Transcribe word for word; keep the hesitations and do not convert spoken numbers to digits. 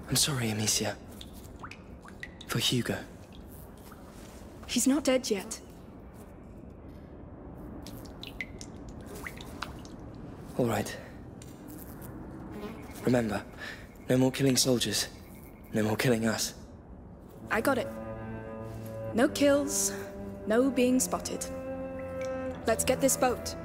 I'm sorry, Amicia. For Hugo. He's not dead yet. All right. Remember, no more killing soldiers. No more killing us. I got it. No kills, no being spotted. Let's get this boat.